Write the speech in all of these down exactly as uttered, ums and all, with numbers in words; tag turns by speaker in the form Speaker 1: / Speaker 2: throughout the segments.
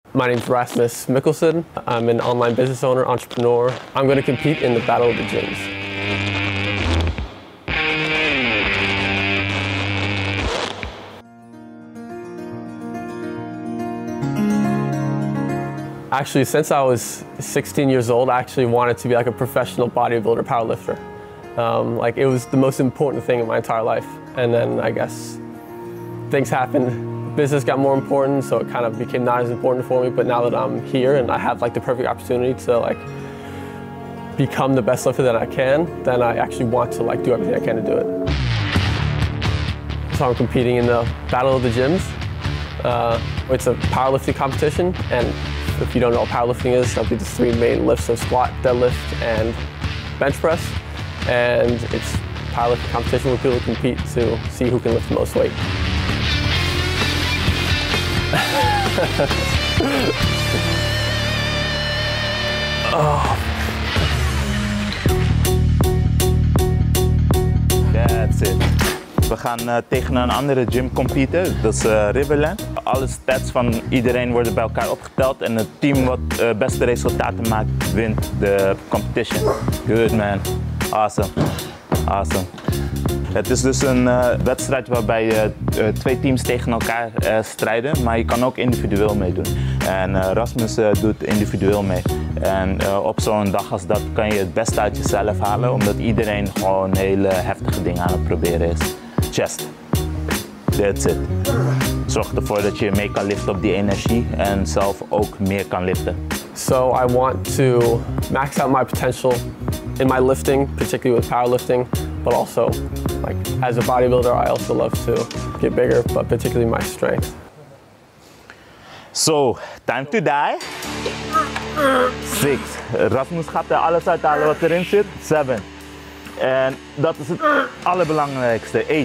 Speaker 1: My name's Rasmus Mikkelsen. I'm an online business owner, entrepreneur. I'm going to compete in the Battle of the Gyms. Actually, since I was sixteen years old, I actually wanted to be like a professional bodybuilder, powerlifter. Um, like it was the most important thing in my entire life. And then I guess things happened. Business got more important, so it kind of became not as important for me. But now that I'm here and I have like the perfect opportunity to like become the best lifter that I can, then I actually want to like do everything I can to do it. So I'm competing in the Battle of the Gyms. Uh, it's a powerlifting competition, and if you don't know what powerlifting is, I'll do the three main lifts of squat, deadlift, and bench press. And it's powerlifting competition where people compete to see who can lift the most weight. Oh.
Speaker 2: That's it. We gaan uh, tegen een andere gym competen, dat is uh, Riverland. Alle stats van iedereen worden bij elkaar opgeteld en het team wat het uh, beste resultaten maakt, wint de competition. Good man. Awesome. Awesome. Het is dus een uh, wedstrijd waarbij uh, uh, twee teams tegen elkaar uh, strijden, maar je kan ook individueel meedoen. En uh, Rasmus uh, doet individueel mee. En uh, op zo'n dag als dat kan je het beste uit jezelf halen, omdat iedereen gewoon hele heftige dingen aan het proberen is. Chest. That's it. Zorg ervoor dat je mee kan liften op die energie en zelf ook meer kan liften.
Speaker 1: So I want to max out my potential in my lifting, particularly with powerlifting, but also like as a bodybuilder, I also love to get bigger, but particularly my strength.
Speaker 2: So, time to die. Six. Rasmus gaat er alles uithalen wat erin zit. Seven. En dat is het allerbelangrijkste. Eight.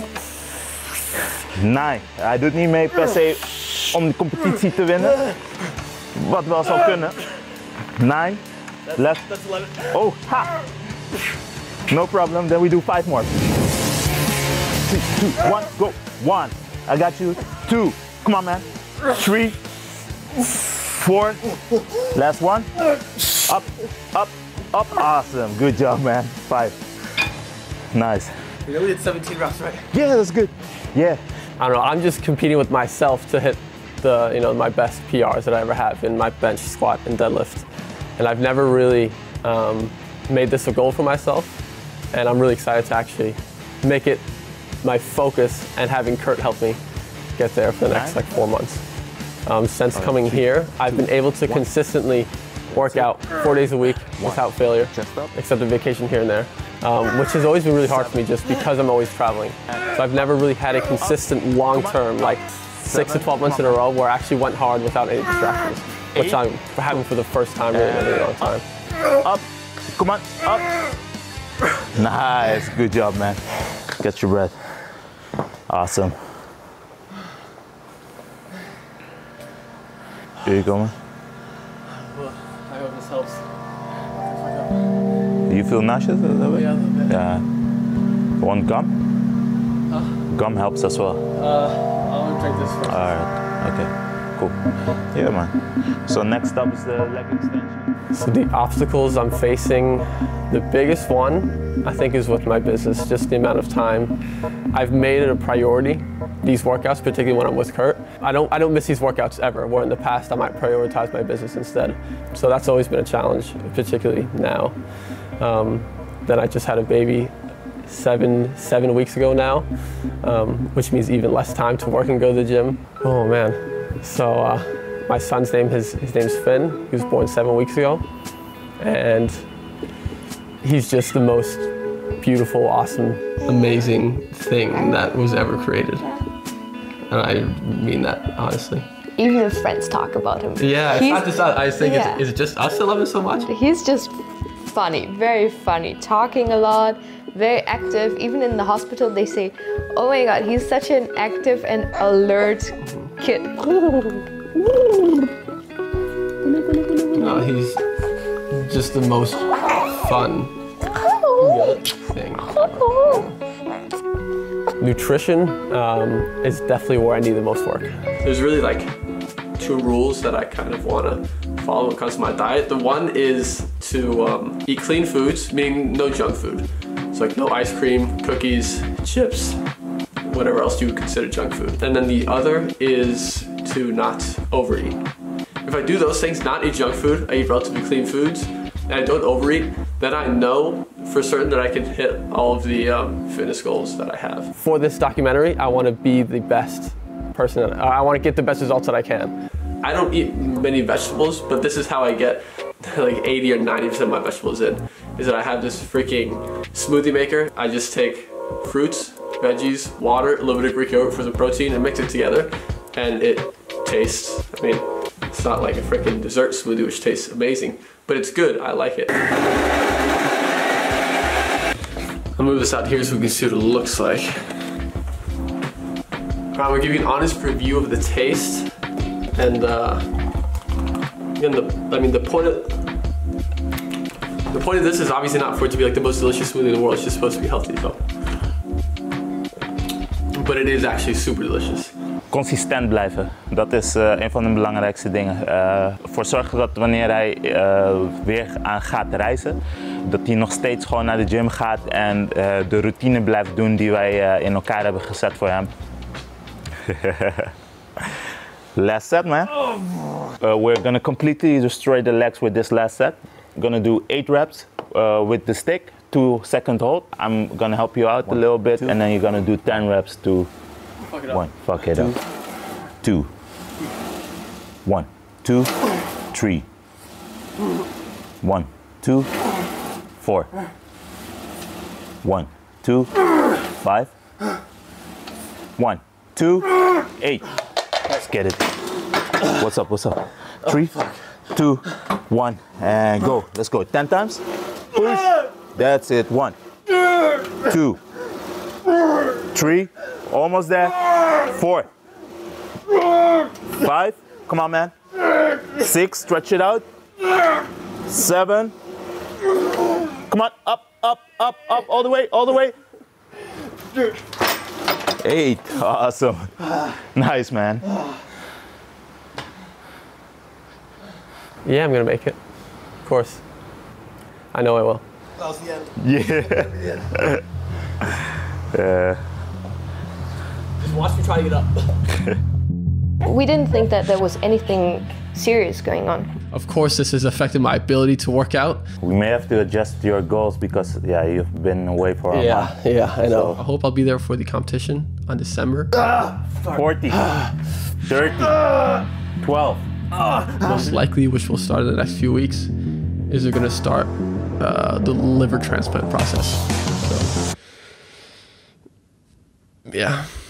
Speaker 2: Nine. Hij doet niet mee per se om de competitie te winnen. Wat wel zou kunnen. Nine. Left. Oh, ha! No problem, then we do five more. Three, two, one, go. One. I got you. Two. Come on, man. Three. Four. Last one. Up, up, up. Awesome. Good job, man. Five. Nice.
Speaker 1: You know we did seventeen reps, right?
Speaker 2: Yeah, that's good. Yeah.
Speaker 1: I don't know, I'm just competing with myself to hit the, you know, my best P Rs that I ever have in my bench, squat, and deadlift. And I've never really um, made this a goal for myself. And I'm really excited to actually make it my focus and having Kurt help me get there for the next like four months. Um, since coming here, I've been able to consistently work out four days a week without failure, except a vacation here and there, um, which has always been really hard for me just because I'm always traveling. So I've never really had a consistent long-term, like six to twelve months in a row where I actually went hard without any distractions, which I'm having for the first time really in a really long time.
Speaker 2: Up, come on, up. Nice, good job, man. Get your breath. Awesome. Here you go, man.
Speaker 1: Well, I hope this helps.
Speaker 2: Do you feel nauseous a little bit?
Speaker 1: Yeah, a little bit.
Speaker 2: Yeah. Want gum?
Speaker 1: Huh?
Speaker 2: Gum helps as well.
Speaker 1: Uh, I'll drink this first.
Speaker 2: Alright, okay, cool. Yeah, man. So next up is the leg extension.
Speaker 1: So the obstacles I'm facing, the biggest one, I think, is with my business, just the amount of time. I've made it a priority, these workouts, particularly when I'm with Kurt. I don't, I don't miss these workouts ever, where in the past I might prioritize my business instead. So that's always been a challenge, particularly now. Um, then I just had a baby seven, seven weeks ago now, um, which means even less time to work and go to the gym. Oh man, so uh, my son's name, his, his name's Finn. He was born seven weeks ago. And he's just the most beautiful, awesome, amazing thing that was ever created. And I mean that, honestly.
Speaker 3: Even if friends talk about him.
Speaker 1: Yeah, it's
Speaker 3: he's,
Speaker 1: not just us. I think,
Speaker 3: yeah.
Speaker 1: it's, is it just us that love him so much?
Speaker 3: He's just funny, very funny, talking a lot, very active. Even in the hospital, they say, oh my God, he's such an active and alert kid.
Speaker 1: No, he's just the most fun thing. Nutrition um, is definitely where I need the most work. There's really like two rules that I kind of want to follow when it comes to my diet. The one is to um, eat clean foods, meaning no junk food. So like no ice cream, cookies, chips, whatever else you would consider junk food. And then the other is to not overeat. If I do those things, not eat junk food, I eat relatively clean foods, and I don't overeat, then I know for certain that I can hit all of the um, fitness goals that I have. For this documentary, I want to be the best person. I want to get the best results that I can. I don't eat many vegetables, but this is how I get like eighty or ninety percent of my vegetables in, is that I have this freaking smoothie maker. I just take fruits, veggies, water, a little bit of Greek yogurt for the protein, and mix it together, and it tastes, I mean, it's not like a freaking dessert smoothie which tastes amazing, but it's good, I like it. I'll move this out here so we can see what it looks like. I'm gonna give you an honest review of the taste, and uh, and the, I mean the point of the point of this is obviously not for it to be like the most delicious smoothie in the world. It's just supposed to be healthy, so. But it is actually super delicious.
Speaker 2: Consistent blijven, dat is uh, een van de belangrijkste dingen. Uh, voor zorgen dat wanneer hij uh, weer aan gaat reizen, dat hij nog steeds gewoon naar de gym gaat en uh, de routine blijft doen die wij uh, in elkaar hebben gezet voor hem. Last set, man. Uh, we're gonna completely destroy the legs with this last set. We're gonna do eight reps uh, with the stick, two second hold. I'm gonna help you out one, a little bit, two. And then you're gonna do ten reps to fuck it one. Up. Fuck it two. Up. Two. One, two, three. One, two, four. One, two, five. One, two, eight. Let's get it. What's up, what's up? Three, two, one, and go. Let's go. Ten times. Push. That's it. One, two, three. Almost there. Four. Five. Come on, man. Six. Stretch it out. Seven. Come on. Up, up, up, up. All the way, all the way. Eight. Awesome. Nice, man.
Speaker 1: Yeah, I'm gonna make it. Of course. I know I will.
Speaker 4: That was the end.
Speaker 2: Yeah. Yeah.
Speaker 1: Just watch me try to get up.
Speaker 3: We didn't think that there was anything serious going on.
Speaker 1: Of course, this has affected my ability to work out.
Speaker 2: We may have to adjust your goals because, yeah, you've been away for a
Speaker 1: yeah,
Speaker 2: month.
Speaker 1: Yeah, I know.
Speaker 2: So.
Speaker 1: I hope I'll be there for the competition on December.
Speaker 2: forty, thirty, twelve.
Speaker 1: Most likely, which will start in the next few weeks, is they're gonna start uh, the liver transplant process. So, yeah.